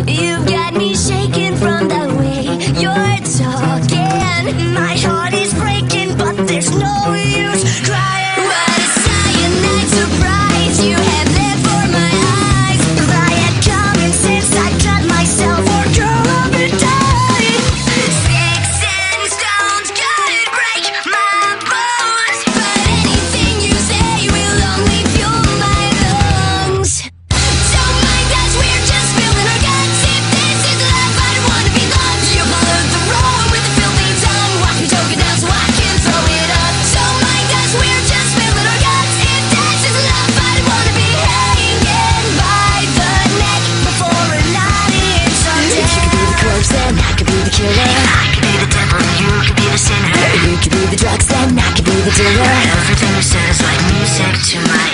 You've got me shaking from the way you're talking. My heart is breaking, but there's no use crying. What a cyanide surprise you have there for my eyes. If I had common sense, I'd cut myself or curl up and die. Sticks and stones could break my bones, but anything you say will only fuel my lungs. Don't mind us, we're just spilling our guts. If this is love, I don't wanna be loved. You followed the road with a filthy tongue. Watch me choke it down so I can throw it up. Don't mind us, we're just spilling our guts. If this is love, I don't wanna be hanging by the neck before a night someday. You could be the corpse and I could be the killer. I could be the devil and you could be the sinner. You could be the drugs and I could be the dealer. Everything you said is like music to my